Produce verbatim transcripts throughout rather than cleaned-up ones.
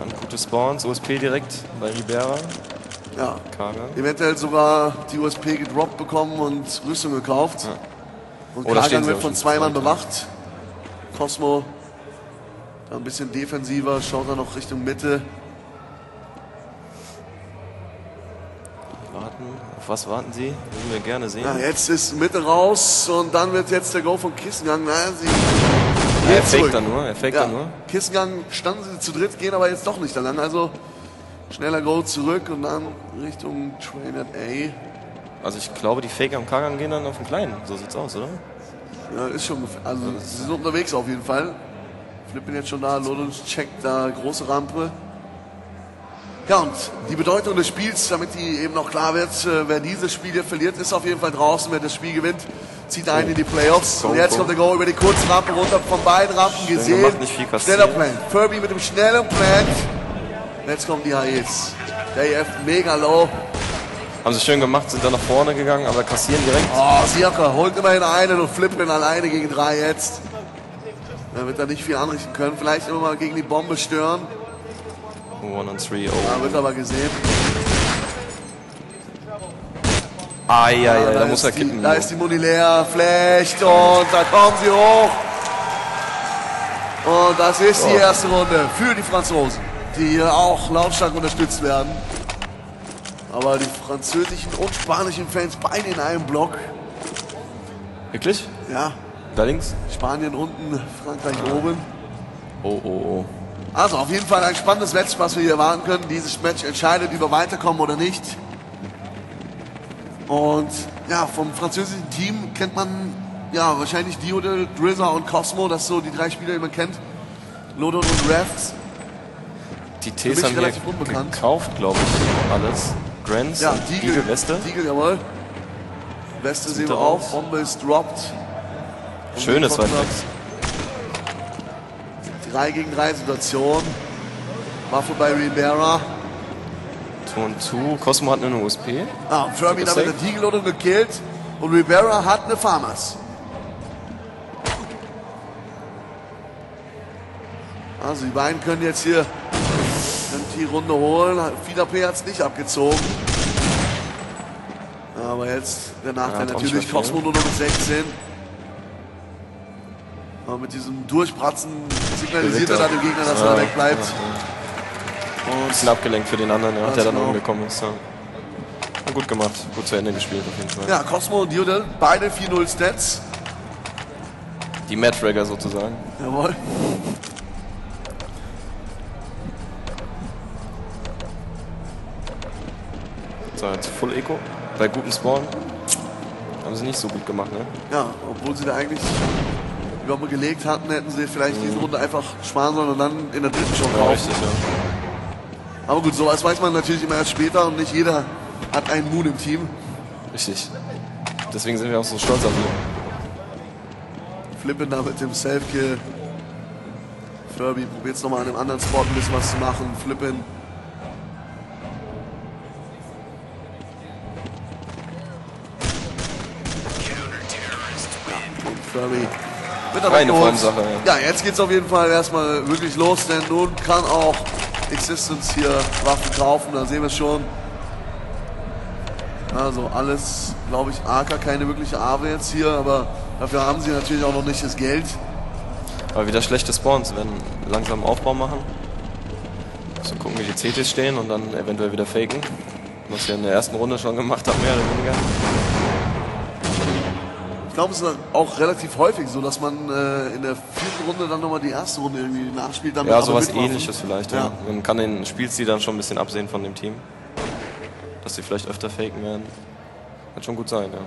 Dann gute Spawns, U S P direkt bei Ribera. Ja, Kagan. Eventuell sogar die U S P gedroppt bekommen und Rüstung gekauft. Ja. Und Oder Kagan stehen wird sie von auch zwei schon Mann zu bewacht. Cosmo da ein bisschen defensiver, schaut er noch Richtung Mitte. Warten. Auf was warten Sie? Würden wir gerne sehen. Ja, jetzt ist Mitte raus und dann wird jetzt der Go von Kissengang. Naja, sie Ja, er geht faked zurück. dann nur, er faked Ja, dann nur. Kissengang standen sie zu dritt, gehen aber jetzt doch nicht lang. Also schneller Go zurück und dann Richtung Train at A. Also ich glaube, die Faker am Kagan gehen dann auf den Kleinen. So sieht's aus, oder? Ja, ist schon, also sie sind unterwegs auf jeden Fall. Flippen jetzt schon da, Lodus checkt da große Rampe. Ja, und die Bedeutung des Spiels, damit die eben noch klar wird, äh, wer dieses Spiel hier verliert, ist auf jeden Fall draußen. Wer das Spiel gewinnt, zieht ein in die Playoffs. Go, und jetzt go. kommt der Go über die kurze Rampe runter, von beiden Rampen gesehen. gemacht, nicht viel kassiert. Schneller Plan. Furby mit dem schnellen Plan. Jetzt kommen die H Es. Der F mega low. Haben sie schön gemacht, sind dann nach vorne gegangen, aber kassieren direkt. Oh, Siaka holt immerhin einen und Flippen alleine gegen drei jetzt. Er wird da nicht viel anrichten können. Vielleicht immer mal gegen die Bombe stören. One on three, oh. Da wird aber gesehen. Ah, ja, ja, Ja, da, da muss er ist die, kippen. Da ist die Muni leer, Flecht und da kommen sie hoch. Und das ist die erste Runde für die Franzosen, die hier auch lautstark unterstützt werden. Aber die französischen und spanischen Fans beide in einem Block. Wirklich? Ja, Da links? Spanien unten, Frankreich oben. Oh, oh, oh. Also auf jeden Fall ein spannendes Match, was wir hier erwarten können. Dieses Match entscheidet, über weiterkommen oder nicht. Und ja, vom französischen Team kennt man ja wahrscheinlich Diodel, Drizzer und Cosmo. Das sind so die drei Spieler, die man kennt. Lodon und Refts. Die Ts mich haben wir relativ unbekannt. gekauft, glaube ich, alles. Grants, Ja, und Diegel, Diegel, Weste. Diegel, jawohl. Weste sehen wir raus. auch. Bombe ist dropped. Schöne zwei Konter. Tracks. drei gegen drei Situation. Waffe bei Ribera. Turn zwei. Cosmo hat nur eine U S P. Ah, Furby Ist damit safe. der Diegel gekillt. Und Ribera hat eine Farmers. Also die beiden können jetzt hier die Runde holen. Fida P hat es nicht abgezogen. Aber jetzt der Nachteil Ja, hat auch natürlich. nicht mehr viel. Cosmo nur noch mit sechzehn. Aber mit diesem Durchpratzen signalisiert er dann dem Gegner, dass er wegbleibt. Ein bisschen abgelenkt für den anderen, ja, Ganz der dann genau. umgekommen ist. Ja. Und gut gemacht, gut zu Ende gespielt auf jeden Fall. Ja, Cosmo und Diodel, beide vier null Stats. Die Mad-Fragger sozusagen. Jawohl. So, jetzt Full Eco. Bei guten Spawn. Haben sie nicht so gut gemacht, ne? Ja, obwohl sie da eigentlich die Bombe gelegt hatten, hätten sie vielleicht diese Runde einfach sparen sollen und dann in der dritten schon Ja, drauf. richtig, ja. Aber gut, sowas weiß man natürlich immer erst später und nicht jeder hat einen Moon im Team. Richtig. Deswegen sind wir auch so stolz auf ihn. Flippen da mit dem Self-Kill. Furby probiert es nochmal an einem anderen Spot ein bisschen was zu machen. Flippen. Furby. Mit Reine Formsache, ja. Ja, jetzt geht's auf jeden Fall erstmal wirklich los, denn nun kann auch Existence hier Waffen kaufen, da sehen wir es schon. Also alles, glaube ich, A K, keine wirkliche Awe jetzt hier, aber dafür haben sie natürlich auch noch nicht das Geld. Aber wieder schlechte Spawns. Wir werden langsam Aufbau machen. So gucken, wie die C Ts stehen und dann eventuell wieder faken. Was wir in der ersten Runde schon gemacht haben, mehr oder weniger. Ich glaube, es ist auch relativ häufig so, dass man äh, in der vierten Runde dann nochmal die erste Runde irgendwie nachspielt. Damit Ja, aber sowas mitmachen. Ähnliches vielleicht. Ja. Ja. Man kann den Spielstil dann schon ein bisschen absehen von dem Team. Dass sie vielleicht öfter faken werden. Kann schon gut sein, ja.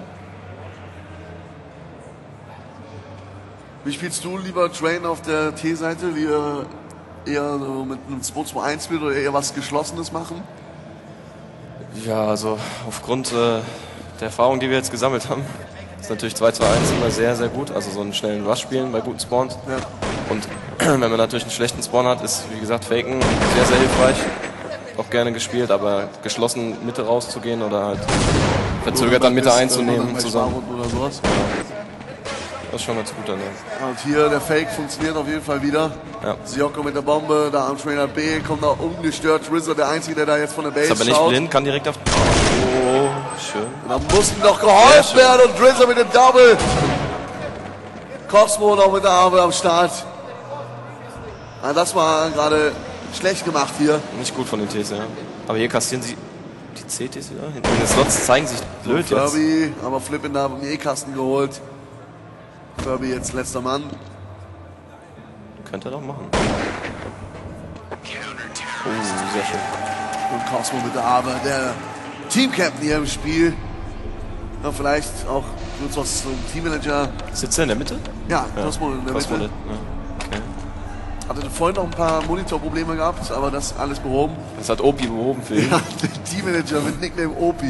Wie spielst du lieber Train auf der T-Seite? Lieber eher so mit einem zwei zwei eins spielen oder eher was Geschlossenes machen? Ja, also aufgrund äh, der Erfahrung, die wir jetzt gesammelt haben, ist natürlich zwei zwei eins immer sehr, sehr gut. Also so einen schnellen Rush spielen bei guten Spawns. Ja. Und wenn man natürlich einen schlechten Spawn hat, ist, wie gesagt, Faken sehr, sehr hilfreich. Auch gerne gespielt, aber geschlossen Mitte rauszugehen oder halt verzögert dann Mitte einzunehmen zusammen. Oder sowas. Das Das ist schon ganz gut dann, ja. Und hier der Fake funktioniert auf jeden Fall wieder. Ja. Sioko mit der Bombe, da am Trainer B, kommt noch ungestört. Rizzo, der Einzige, der da jetzt von der Base Ist aber nicht schaut. blind, kann direkt auf... Oh, schön. Und da muss ihm noch geholfen werden und Rizzo mit dem Double. Cosmo noch mit der Arme am Start. Ja, das war gerade schlecht gemacht hier. Nicht gut von den Ts, ja. Aber hier kassieren sie die C Ts wieder. Hinter den Slots zeigen sich blöd jetzt. Furby, aber Flippin da im E-Kasten geholt. Furby jetzt letzter Mann. Könnte er doch machen. Oh, sehr schön. Und Cosmo mit der Arme, der Team-Captain hier im Spiel. Ja, vielleicht auch nur was zum Teammanager. Sitzt er in der Mitte? Ja, Cosmo in der Cosmo Mitte. Ja. Okay. Hatte vorhin noch ein paar Monitorprobleme gehabt, aber das alles behoben. Das hat Opi behoben für ihn. Ja, der Teammanager mit Nickname Opi.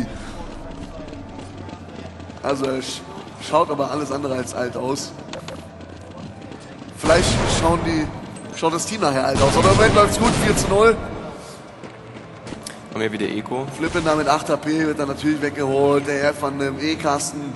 Also er sch schaut aber alles andere als alt aus. Vielleicht schauen die, schaut das Team nachher alt aus. Aber im Moment läuft es gut, vier zu null. Haben wir wieder Eco. Flippen da mit acht H P wird dann natürlich weggeholt. Der F von dem E-Kasten.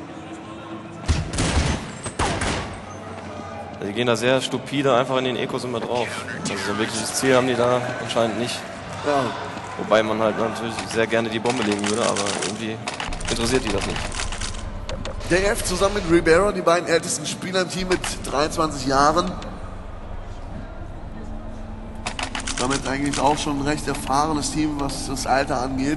Die gehen da sehr stupide einfach in den Ecos immer drauf. Also so ein wirkliches Ziel haben die da anscheinend nicht. Ja. Wobei man halt natürlich sehr gerne die Bombe legen würde, aber irgendwie interessiert die das nicht. Der F zusammen mit Ribeiro, die beiden ältesten Spieler im Team mit dreiundzwanzig Jahren. Damit eigentlich auch schon ein recht erfahrenes Team, was das Alter angeht.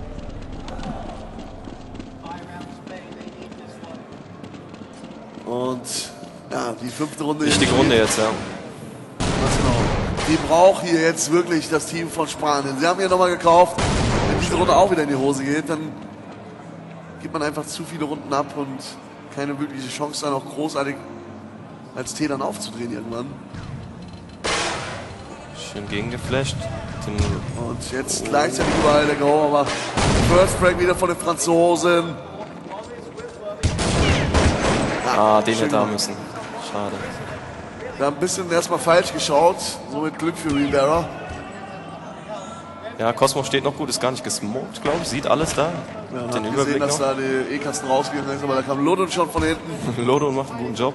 Und ja, die fünfte Runde. Wichtige Runde jetzt, ja. Was genau? Die braucht hier jetzt wirklich das Team von Spanien. Sie haben hier nochmal gekauft. Wenn diese Runde auch wieder in die Hose geht, dann gibt man einfach zu viele Runden ab und keine wirkliche Chance, dann auch großartig als T dann aufzudrehen irgendwann. Schön gegengeflasht. Den Und jetzt gleichzeitig überall der Go, aber First Break wieder von den Franzosen. Ja, ah, den schön hätte er gemacht. müssen. Schade. Wir haben ein bisschen erstmal falsch geschaut, somit Glück für Rivera. Ja, Cosmo steht noch gut, ist gar nicht gesmoked, glaube ich. Sieht alles da. Ja, Den hat Überblick gesehen, dass noch. da der E-Kasten rausgegangen ist, aber da kam Ludon schon von hinten. Lodo macht einen guten Job.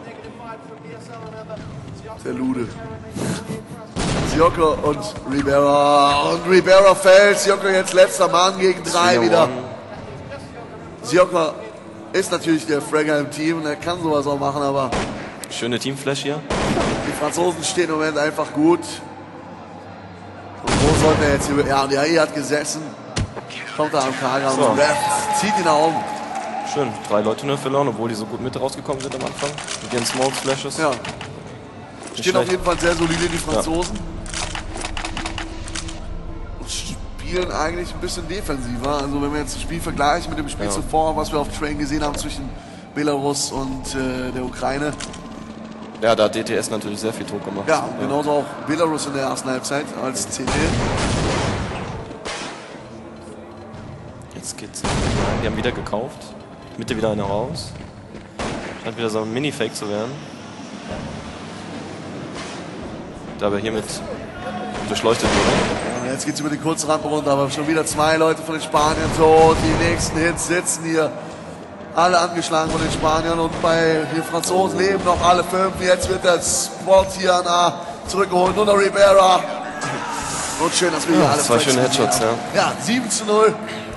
Der Lude. Sioko und Rivera. Und Rivera fällt. Sioko jetzt letzter Mann gegen drei wieder. Sioko ist natürlich der Fragger im Team und er kann sowas auch machen, aber Schöne Teamflash hier. die Franzosen stehen im Moment einfach gut. Und wo sollte er jetzt über. Ja, und der A I hat gesessen. Kommt da am Kager So. und Ref zieht ihn nach oben. Schön. Drei Leute nur verloren, obwohl die so gut mit rausgekommen sind am Anfang. Mit ihren Smoke Flashes. Ja. Nicht Stehen auf schlecht. jeden Fall sehr solide die Franzosen. Und spielen eigentlich ein bisschen defensiver. Also wenn wir jetzt das Spiel vergleichen mit dem Spiel Ja. zuvor, was wir auf Train gesehen haben zwischen Belarus und äh, der Ukraine. Ja, da hat D T S natürlich sehr viel Druck gemacht. Ja, genauso auch Belarus in der ersten Halbzeit als C T. Jetzt geht's. Die haben wieder gekauft. Mitte wieder einer raus. Scheint wieder so ein Mini-Fake zu werden. Da aber hiermit durchleuchtet wurde. Ja, jetzt geht's über die kurze Rampe runter, aber schon wieder zwei Leute von den Spaniern tot. Die nächsten Hits sitzen hier. Alle angeschlagen von den Spaniern und bei den Franzosen leben noch alle fünf. Jetzt wird der Spot hier an A zurückgeholt. Nuno Ribera. Und schön, dass wir hier Ja, alle zwei schöne fünf Headshots, haben. Ja, sieben zu null.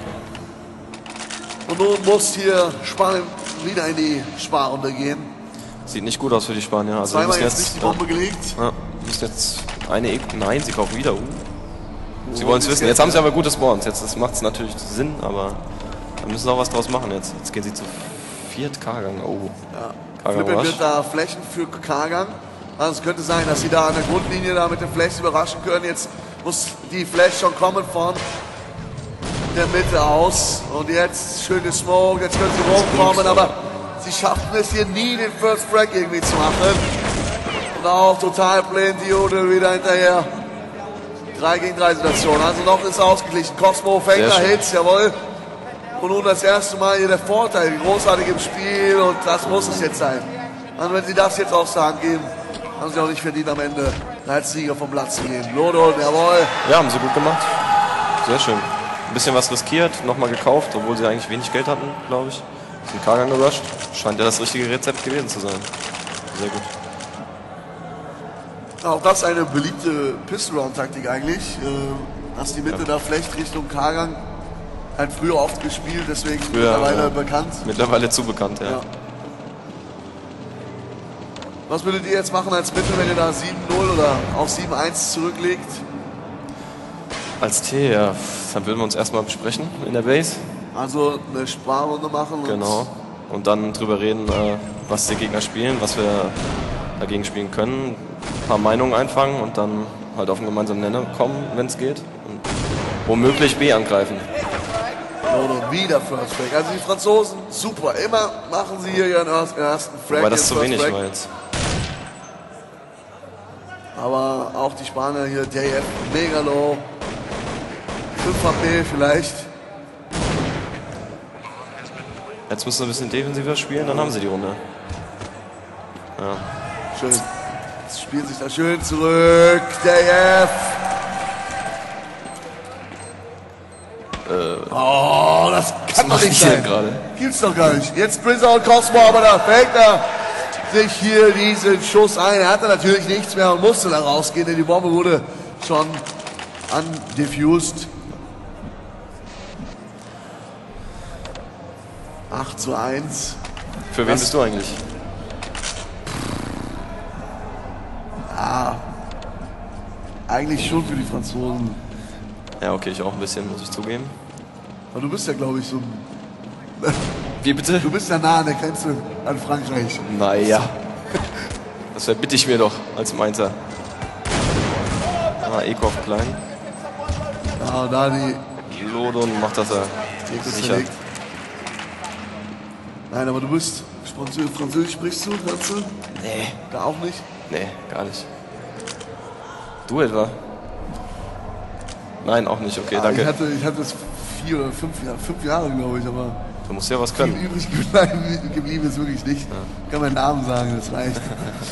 Und nun muss hier Spanien wieder in die Sparrunde gehen. Sieht nicht gut aus für die Spanier. Also wir Zweimal müssen jetzt nicht die Bombe gelegt. Ja, müssen jetzt eine E. Nein, sie kaufen wieder. Uh. Sie wollen es wissen. Jetzt haben sie aber gute Spawns. Jetzt macht es natürlich Sinn, aber da müssen sie auch was draus machen jetzt. Jetzt gehen sie zu viert K-Gang. Oh. Ja. Kagang Flippin Rush. wird da Flächen für K-Gang. Also es könnte sein, dass sie da an der Grundlinie da mit den Flashes überraschen können. Jetzt muss die Flash schon kommen von der Mitte aus. Und jetzt schöne Smoke. Jetzt können sie rumkommen, aber sie schaffen es hier nie, den First Break irgendwie zu machen. Und auch total blind, die Jodel wieder hinterher. drei gegen drei Situation. Also noch ist ausgeglichen. Cosmo fängt Sehr da schön. Hits, jawohl. Und nun das erste Mal hier der Vorteil, großartig im Spiel und das muss es jetzt sein. Und wenn sie das jetzt aus der Hand geben, haben sie auch nicht verdient am Ende als Sieger vom Platz zu gehen. Lodon, jawohl. Ja, haben sie gut gemacht. Sehr schön. Ein bisschen was riskiert, nochmal gekauft, obwohl sie eigentlich wenig Geld hatten, glaube ich. Sind K-Gang gerusht. Scheint ja das richtige Rezept gewesen zu sein. sehr gut. Auch das eine beliebte Pistol-Round-Taktik eigentlich, äh, dass die Mitte ja. da Flecht Richtung K-Gang halt früher oft gespielt, deswegen früher, mittlerweile ja. bekannt. Mittlerweile zu bekannt, ja. ja. Was würdet ihr jetzt machen als Mitte, wenn ihr da sieben null oder auf sieben eins zurücklegt? Als T, ja, dann würden wir uns erstmal besprechen in der Base. Also eine Sparrunde machen. Genau. Und dann drüber reden, was die Gegner spielen, was wir dagegen spielen können. Ein paar Meinungen einfangen und dann halt auf einen gemeinsamen Nenner kommen, wenn es geht. Und womöglich B angreifen. Oder wieder First Frag. Also die Franzosen, super. Immer machen sie hier ihren ersten Frag. Weil das zu wenig war jetzt. Aber auch die Spanier hier, J F, mega low. fünf H P vielleicht. Jetzt müssen wir ein bisschen defensiver spielen, dann haben sie die Runde. Ja. Schön. Jetzt spielt sich da schön zurück. J F. Äh, oh, das kann doch nicht sein. Gerade. Gibt's doch gar nicht. Jetzt Brizza und Cosmo, aber da fängt er sich hier diesen Schuss ein. Er hatte natürlich nichts mehr und musste da rausgehen, denn die Bombe wurde schon undefused. acht zu eins. Für wen Was? bist du eigentlich? Ja, eigentlich schon für die Franzosen. Ja, okay, ich auch ein bisschen, muss ich zugeben. Aber du bist ja, glaube ich, so... Wie bitte? Du bist ja nah an der Grenze an Frankreich. Naja. Das verbitte ich mir doch als Mainzer. Ah, Ekhoff klein. Ja, da die... Lodon macht das ja sicher. Verlegt. Nein, aber du bist... Französisch, Französisch sprichst du, kannst du? Nee. Da auch nicht? Nee, gar nicht. Du etwa? Nein, auch nicht. Okay, ah, danke. Ich hatte, ich hatte es vier oder fünf Jahre, fünf Jahre glaube ich, aber... Du musst ja was können. Übrig geblieben, geblieben ist wirklich nicht. Ja. Ich kann meinen Namen sagen, das reicht.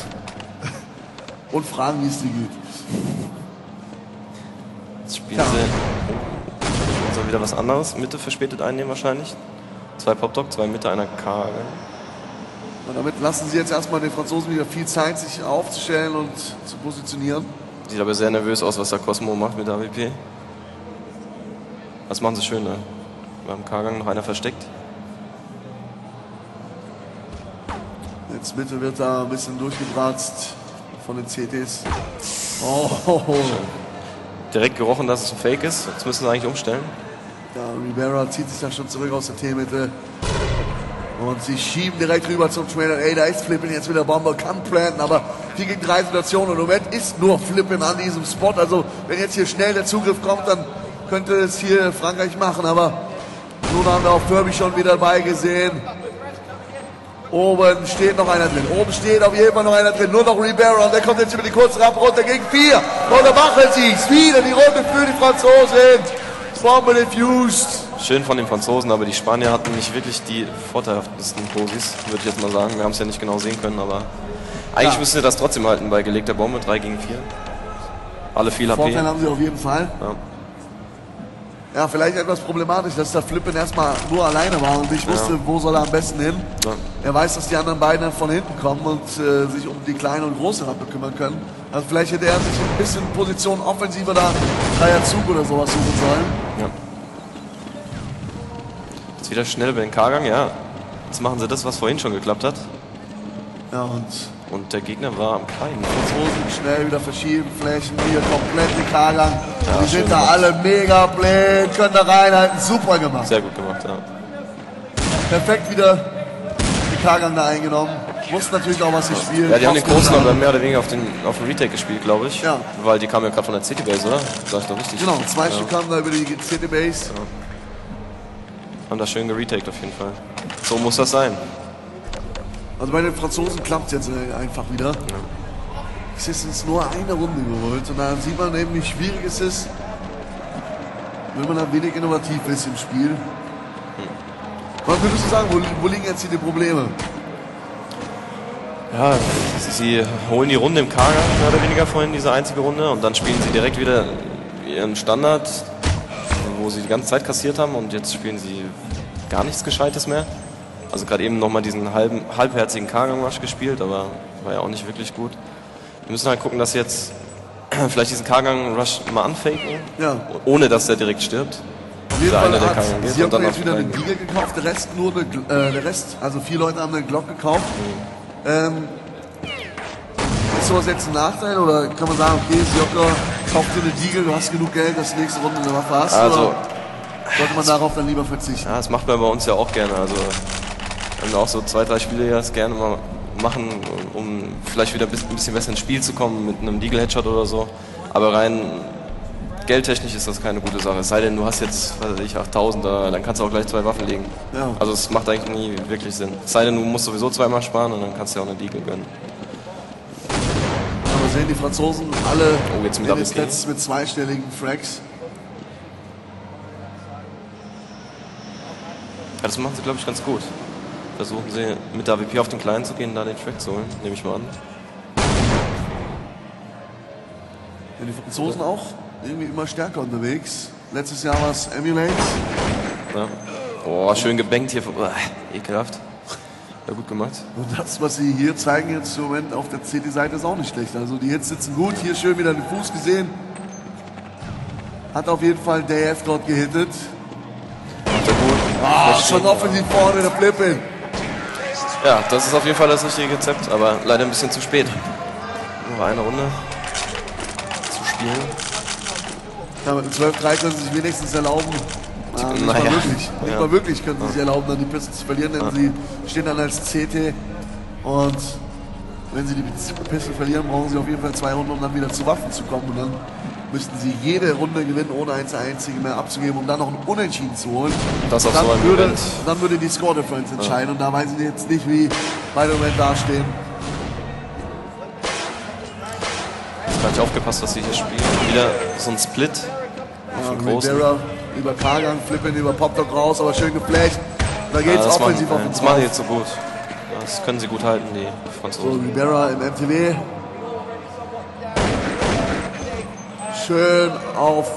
Und fragen, wie es dir geht. Jetzt spielen ja. sie... Spielen sie wieder was anderes. Mitte verspätet einnehmen wahrscheinlich. Zwei Popdog, zwei Mitte, einer K. Und damit lassen sie jetzt erstmal den Franzosen wieder viel Zeit, sich aufzustellen und zu positionieren. Sieht aber sehr nervös aus, was der Cosmo macht mit der A W P. Das machen sie schön, ne? Beim K-Gang noch einer versteckt. Jetzt Mitte wird da ein bisschen durchgebratzt von den C Ts. Oh, oh, oh. Direkt gerochen, dass es ein Fake ist. Jetzt müssen sie eigentlich umstellen. Ja, Rivera zieht sich da schon zurück aus der T-Mitte. Und sie schieben direkt rüber zum Trailer. Ey, da ist Flippin jetzt wieder Bomber, kann planten, aber vier gegen drei Situationen. Und im Moment ist nur Flippin an diesem Spot. Also, wenn jetzt hier schnell der Zugriff kommt, dann könnte es hier Frankreich machen. Aber nun haben wir auch Furby schon wieder dabei gesehen. Oben steht noch einer drin. Oben steht auf jeden Fall noch einer drin. Nur noch Rivera. Und der kommt jetzt über die kurze Rampe runter gegen vier. Und da machen sie es. Wieder die Runde für die Franzosen. Bombe defused. Schön von den Franzosen, aber die Spanier hatten nicht wirklich die vorteilhaftesten Posis, würde ich jetzt mal sagen. Wir haben es ja nicht genau sehen können, aber eigentlich ja. müssen sie das trotzdem halten bei gelegter Bombe, drei gegen vier. Alle viel H P. Vorteil haben sie auf jeden Fall. Ja. Ja, vielleicht etwas problematisch, dass der Flippin erstmal nur alleine war und ich wusste, ja. wo soll er am besten hin. Ja. Er weiß, dass die anderen beiden von hinten kommen und äh, sich um die kleine und große Rampe kümmern können. Also vielleicht hätte er sich ein bisschen Position offensiver da Dreier Zug oder sowas suchen sollen. Ja. Jetzt wieder schnell über den K-Gang, ja. Jetzt machen sie das, was vorhin schon geklappt hat. Ja, und... Und der Gegner war am Kleinen. Franzosen schnell wieder verschieben, Flächen, hier komplett den K-Gang. Ja, die sind da gemacht. Alle mega blöd, können da reinhalten, super gemacht. Sehr gut gemacht, ja. Perfekt wieder den K-Gang da eingenommen. Wussten natürlich auch, was sie spielen. Ja, die haben den Großen aber mehr oder weniger auf den, auf den Retake gespielt, glaube ich. Ja. Weil die kamen ja gerade von der City Base, oder? Sag ich doch richtig. Genau, zwei ja. Stück kamen da über die City Base. Ja. Haben das schön geretaked auf jeden Fall. So muss das sein. Also bei den Franzosen klappt es jetzt einfach wieder. Ja. Es ist uns nur eine Runde geholt und da sieht man eben, wie schwierig es ist, wenn man ein wenig innovativ ist im Spiel. Hm. Was würdest du sagen, wo, wo liegen jetzt hier die Probleme? Ja, sie holen die Runde im K-Gang mehr oder weniger vorhin, diese einzige Runde, und dann spielen sie direkt wieder ihren Standard, wo sie die ganze Zeit kassiert haben, und jetzt spielen sie gar nichts Gescheites mehr. Also gerade eben nochmal diesen halben, halbherzigen K-Gang-Rush gespielt, aber war ja auch nicht wirklich gut. Wir müssen halt gucken, dass sie jetzt vielleicht diesen K-Gang-Rush mal anfaken, Ja. ohne dass der direkt stirbt. Auf jeden Der Fall eine, der hat K-Gang geht sie und haben dann jetzt auf wieder eine beiden. Giga gekauft, der Rest nur eine, Gl- äh, der Rest, also vier Leute haben eine Glock gekauft. Mhm. Ähm, ist sowas jetzt ein Nachteil oder kann man sagen, okay, Sioka, kauf dir eine Diegel, du hast genug Geld, dass du nächste Runde eine Waffe hast? Also, oder sollte man darauf dann lieber verzichten? ja, das macht man bei uns ja auch gerne. Also, wir haben auch so zwei, drei Spiele, die das gerne mal machen, um vielleicht wieder ein bisschen besser ins Spiel zu kommen mit einem Deagle-Headshot oder so. Aber rein geldtechnisch ist das keine gute Sache. Es sei denn, du hast jetzt, was weiß ich, achttausend, dann kannst du auch gleich zwei Waffen legen. Ja. Also es macht eigentlich nie wirklich Sinn. Es sei denn, du musst sowieso zweimal sparen und dann kannst du ja auch eine Deagle gönnen. Aber sehen die Franzosen alle Oh, jetzt mit in A W den P. Stats mit zweistelligen Frags. Ja, das machen sie, glaube ich, ganz gut. Versuchen sie mit der A W P auf den Kleinen zu gehen, da den Track zu holen, nehme ich mal an. Ja, die Franzosen auch irgendwie immer stärker unterwegs. Letztes Jahr war es Emulate. Ja. Oh, schön gebankt hier. Uah, ekelhaft. Ja, gut gemacht. Und das, was sie hier zeigen jetzt im Moment auf der C T-Seite, ist auch nicht schlecht. Also die Hits sitzen gut. Hier schön wieder den Fuß gesehen. Hat auf jeden Fall der F dort gehittet. Sehr gut. Ah, schon offensiv vorne, der Flippin. Ja, das ist auf jeden Fall das richtige Rezept, aber leider ein bisschen zu spät. Nur eine Runde zu spielen. Ja, mit dem zwölf drei können sie sich wenigstens erlauben. Ah, nicht Naja. mal wirklich. Nicht Ja. mal wirklich können sie sich erlauben, dann die Piste zu verlieren, denn Ja. sie stehen dann als C T. Und wenn sie die Piste verlieren, brauchen sie auf jeden Fall zwei Runden, um dann wieder zu Waffen zu kommen. Und dann müssten sie jede Runde gewinnen, ohne eins einzige mehr abzugeben, um dann noch einen Unentschieden zu holen. Das auf dann, so einem würde, Event. dann würde die Score Difference entscheiden. Und da weiß ich jetzt nicht, wie beide im Moment dastehen. Ich habe nicht aufgepasst, was sie hier spielen. Wieder so ein Split. Ja, Auf den großen. Rivera über K-Gang, Flippen über Popdog raus, aber schön geflasht. Da geht's Ja, das offensiv machen, auf den das machen die drauf. jetzt so gut. Das können sie gut halten, die So, Franzosen. Rivera im M T W. Schön auf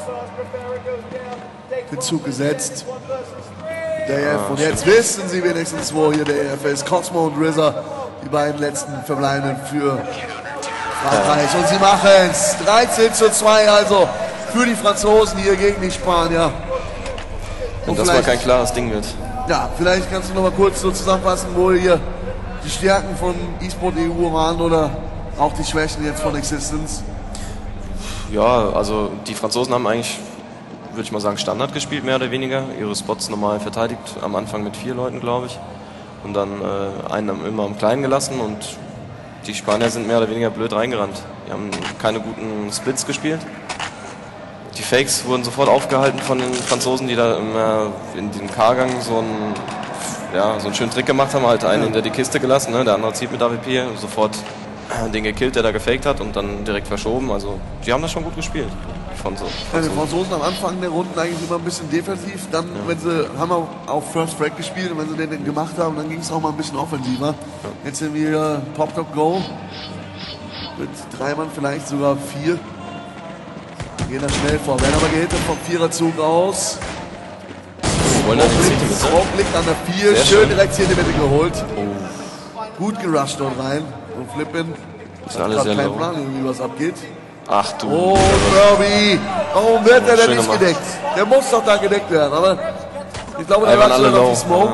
den Zug gesetzt. Der E F. Und jetzt wissen sie wenigstens, wo hier der E F ist. Cosmo und R Z A, die beiden letzten Verbleibenden für Frankreich. Und sie machen es. dreizehn zu zwei also für die Franzosen hier gegen die Spanier. Wenn Und das mal vielleicht- kein klares Ding wird. Ja, vielleicht kannst du noch mal kurz so zusammenfassen, wo hier die Stärken von eSport E U waren oder auch die Schwächen jetzt von Existence. Ja, also die Franzosen haben eigentlich, würde ich mal sagen, Standard gespielt, mehr oder weniger. Ihre Spots normal verteidigt, am Anfang mit vier Leuten, glaube ich. Und dann äh, einen immer am Kleinen gelassen und die Spanier sind mehr oder weniger blöd reingerannt. Die haben keine guten Splits gespielt. Die Fakes wurden sofort aufgehalten von den Franzosen, die da immer in diesem K-Gang so einen, ja, so einen schönen Trick gemacht haben, halt einen hinter die Kiste gelassen, ne? Der andere zieht mit A W P, sofort den gekillt, der da gefaked hat und dann direkt verschoben. Also die haben das schon gut gespielt. Von so, Ja, die Franzosen am Anfang der Runden eigentlich immer ein bisschen defensiv, dann wenn sie haben auch auf First Frag gespielt und wenn sie den, den gemacht haben, dann ging es auch mal ein bisschen offensiver. Jetzt sind wir hier Pop Top Go mit drei Mann, vielleicht sogar vier. Gehen da schnell vor, werden aber gehittet vom Viererzug aus. wollen dann den City mit. Smoke liegt an der vier, Sehr schön schön. direkt hier in die Mitte geholt. Oh, Gut gerusht dort rein. Und Flippin sind alle hat sehr keinen low. Plan, irgendwie was abgeht. Ach du. Oh, Kirby! Warum wird der denn Schön nicht gemacht. gedeckt? Der muss doch da gedeckt werden, aber ich glaube, Ja, der waren war alle schon auf low. die Smoke.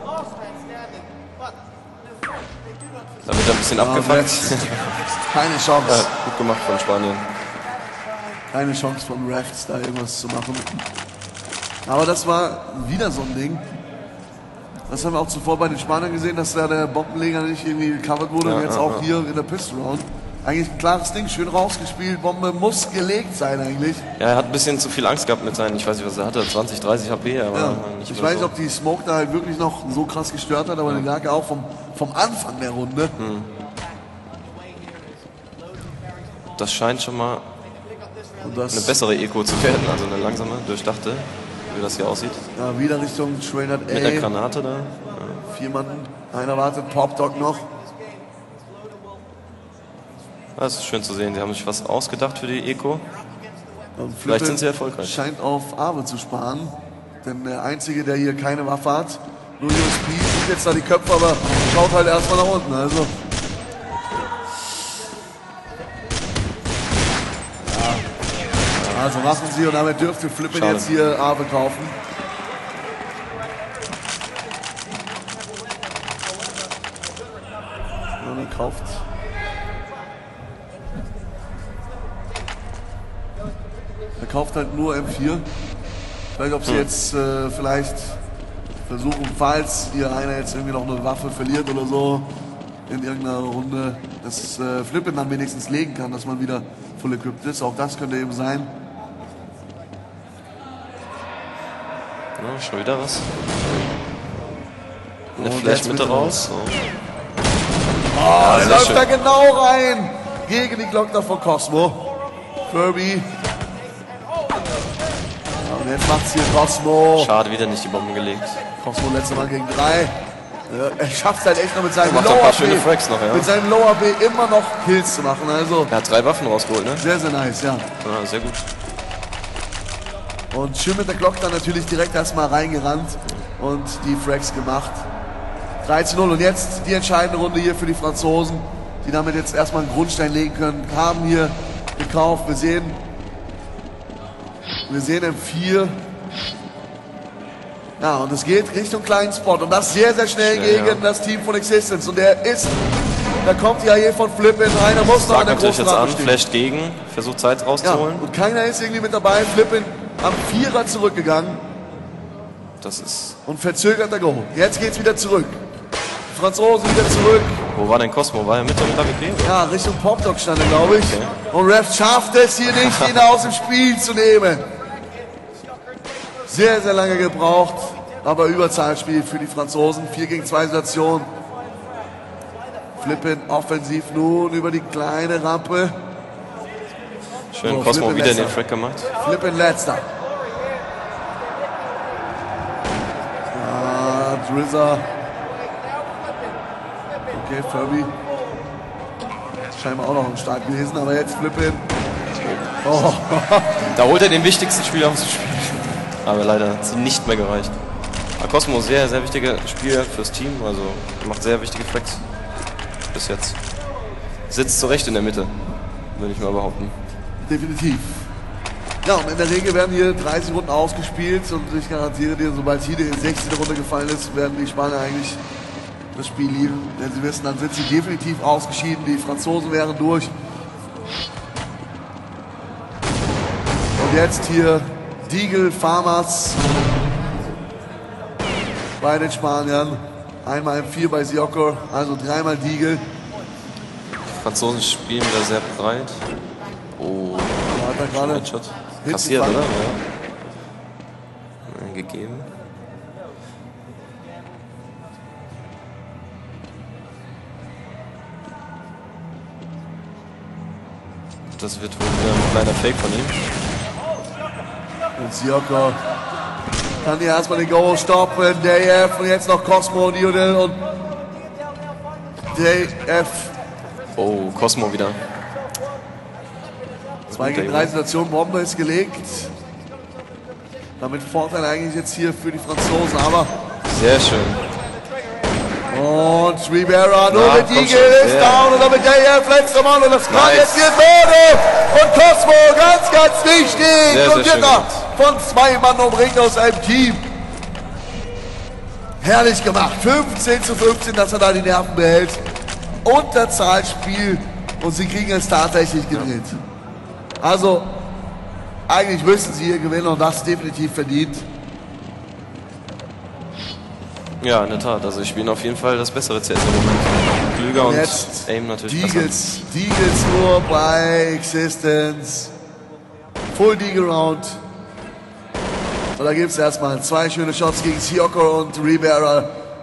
Da wird er ein bisschen Ja, abgefuckt. Refs. Keine Chance. Ja, gut gemacht von Spanien. Keine Chance von Refs, da irgendwas zu machen. Aber das war wieder so ein Ding. Das haben wir auch zuvor bei den Spaniern gesehen, dass da der Bombenleger nicht irgendwie gecovert wurde. Ja, und jetzt ja, auch ja. hier in der Pistol Round. Eigentlich ein klares Ding, schön rausgespielt. Bombe muss gelegt sein eigentlich. Ja, er hat ein bisschen zu viel Angst gehabt mit seinen, ich weiß nicht, was er hatte, zwanzig, dreißig H P, aber Ja. nicht Ich mehr weiß nicht, so. ob die Smoke da halt wirklich noch so krass gestört hat, aber die lag ja auch vom, vom Anfang der Runde. Das scheint schon mal Und das eine bessere Eco zu werden, also eine langsame, durchdachte, wie das hier aussieht. ja, wieder Richtung Trainer Mit der A. Granate da. Vier Mann, einer wartet, Pop Dog noch. Das ist schön zu sehen, sie haben sich was ausgedacht für die Eco. Und Vielleicht Flippin sind sie erfolgreich. scheint auf Arbe zu sparen. Denn der Einzige, der hier keine Waffe hat, nur U S P, sieht jetzt da die Köpfe, aber schaut halt erstmal nach unten. Also Also machen sie und damit dürfte Flippen Schade. jetzt hier Arbe kaufen. Und er kauft. Er kauft halt nur M vier. Ich weiß nicht, ob sie hm. jetzt äh, vielleicht versuchen, falls hier einer jetzt irgendwie noch eine Waffe verliert oder so in irgendeiner Runde, dass äh, Flippen dann wenigstens legen kann, dass man wieder full equipped ist. Auch das könnte eben sein. Ja, schon wieder was. Eine Und Flash-Mitte raus. So. Oh, Ja, er läuft schön. da genau rein. Gegen die Glockner von Cosmo. Kirby. Ja, und jetzt macht's hier Cosmo. Schade, wieder nicht die Bomben gelegt. Cosmo letzte Mal gegen drei. Ja, er schafft es halt echt noch mit seinem Er macht ein Lower paar schöne B. Frags noch, ja. Mit seinem Lower B immer noch Kills zu machen. Also Er hat drei Waffen rausgeholt, ne? sehr, sehr nice, ja. Ja, sehr gut. Und schön mit der Glockner natürlich direkt erstmal reingerannt und die Frags gemacht. drei zu null und jetzt die entscheidende Runde hier für die Franzosen, die damit jetzt erstmal einen Grundstein legen können. Haben hier gekauft, wir sehen, wir sehen M vier. Ja, und es geht Richtung kleinen Spot und das sehr, sehr schnell Ja, gegen ja. das Team von Existence. Und der ist, da kommt ja hier von Flippen rein, er muss noch an Sagt der natürlich großen jetzt an, Rampe stehen. flasht gegen, versucht Zeit Ja, rauszuholen. und keiner ist irgendwie mit dabei. Flippen am Vierer zurückgegangen Das ist. und verzögert der Go. Jetzt geht's wieder zurück. Die Franzosen wieder zurück. Wo war denn Cosmo? War er mit oder mit gegeben? Ja, Richtung Popdog stand er, glaube ich. Okay. Und Ref schafft es hier nicht, ihn aus dem Spiel zu nehmen. Sehr, sehr lange gebraucht. Aber Überzahlspiel für die Franzosen. vier gegen zwei Situation. Flippen offensiv nun über die kleine Rampe. Schön, Oh, Cosmo Flippen wieder den letzter. Frack gemacht. Flippen letzter. Ah, Drizzer. Okay, Furby. Scheinbar auch noch im Start gewesen, aber jetzt Flippen. Oh. Da holt er den wichtigsten Spieler aus dem Spiel. Aber leider hat sie nicht mehr gereicht. Aber Cosmo, sehr, sehr wichtiger Spieler fürs Team. Also macht sehr wichtige Fracks. Bis jetzt. Sitzt zurecht in der Mitte, würde ich mal behaupten. Definitiv. Ja, und in der Regel werden hier dreißig Runden ausgespielt und ich garantiere dir, sobald hier die sechzehnte Runde gefallen ist, werden die Spanier eigentlich das Spiel lieben. Denn sie wissen, dann sind sie definitiv ausgeschieden. Die Franzosen wären durch. Und jetzt hier Deagle, Farmers bei den Spaniern. Einmal M vier bei Siocco, also dreimal Deagle. Die Franzosen spielen da sehr breit. Oh, Da hat er gerade Headshot. hinten Kassiert, gefangen. oder? Ja. Ja, gegeben. Das wird wohl wieder ein kleiner Fake von ihm. Und Siocco kann hier erstmal den Go stoppen. D F und jetzt noch Cosmo und Lionel und D F. Oh, Cosmo wieder. zwei gegen drei Situation, Bombe ist gelegt. Damit Vorteil eigentlich jetzt hier für die Franzosen, aber Sehr schön. und Rivera nur Ja, mit komm Eagle schon. ist Ja. down und damit D F letzter Mann und das kann Nice. jetzt hier Bode und Cosmo ganz, ganz wichtig Sehr, und sehr wird noch von zwei Mann umringt aus einem Team. Herrlich gemacht. fünfzehn zu fünfzehn, dass er da die Nerven behält. Unterzahlspiel und sie kriegen es tatsächlich gedreht. Also, eigentlich müssten sie hier gewinnen und das definitiv verdient. Ja, in der Tat. Also ich spiele auf jeden Fall das bessere C S im Moment. Klüger und Jetzt Aim natürlich besser. Deagles, Deagles nur bei Existence. Full Deagle Round. Und da gibt es erstmal zwei schöne Shots gegen Siocco und Rivera.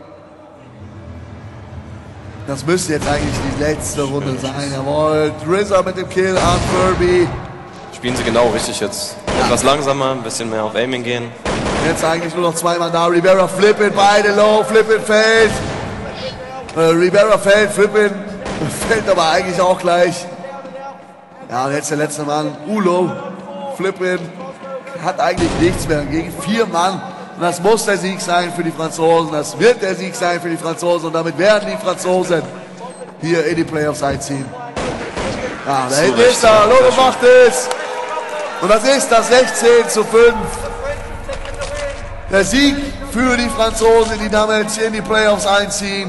Das müsste jetzt eigentlich die letzte Runde sein. Jawohl, Drizzer mit dem Kill an Furby. Spielen sie genau richtig jetzt. Etwas langsamer, ein bisschen mehr auf Aiming gehen. Jetzt eigentlich nur noch zweimal da. Rivera flippen, beide low, flippen fällt. Äh, Rivera fällt, flippen fällt aber eigentlich auch gleich. Ja, und jetzt der letzte Mann, Ulo, flippen, hat eigentlich nichts mehr gegen vier Mann. Und das muss der Sieg sein für die Franzosen. Das wird der Sieg sein für die Franzosen. Und damit werden die Franzosen hier in die Playoffs einziehen. Ja, da hinten ist er. Logo macht es. Und das ist das sechzehn zu fünf. Der Sieg für die Franzosen, die damit in die Playoffs einziehen.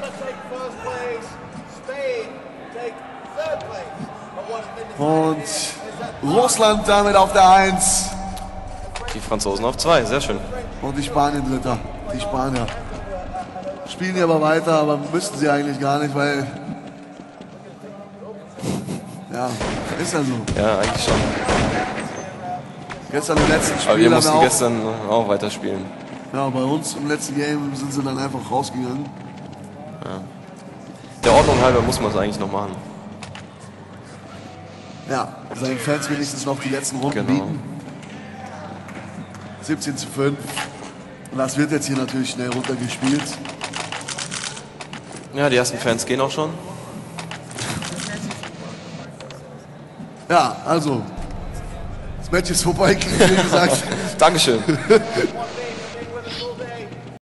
Und Russland damit auf der eins. Die Franzosen auf zwei, sehr schön. Und die Spanier Dritter. Die Spanier. Spielen hier aber weiter, aber müssten sie eigentlich gar nicht, weil... Ja, ist ja so. Ja, eigentlich schon. Gestern im letzten Spiel Aber wir haben mussten wir auch, gestern auch weiterspielen. ja, bei uns im letzten Game sind sie dann einfach rausgegangen. Der Ordnung halber muss man es eigentlich noch machen. Ja, seinen Fans wenigstens noch die letzten Runden Genau. bieten. siebzehn zu fünf. Und das wird jetzt hier natürlich schnell runtergespielt. Ja, die ersten Fans gehen auch schon. Ja, also, das Match ist vorbei, wie gesagt. Dankeschön.